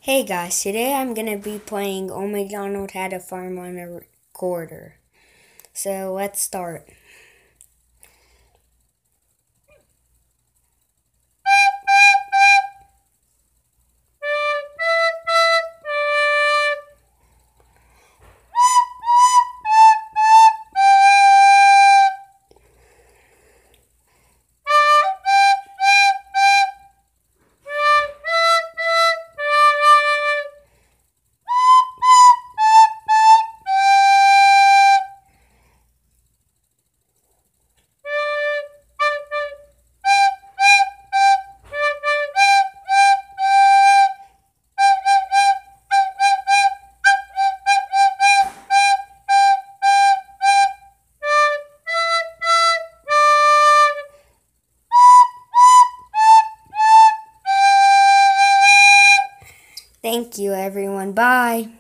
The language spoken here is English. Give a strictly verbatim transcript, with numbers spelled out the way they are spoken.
Hey guys, today I'm gonna be playing Oh MacDonald Had a Farm on a Recorder. So let's start. Thank you everyone. Bye.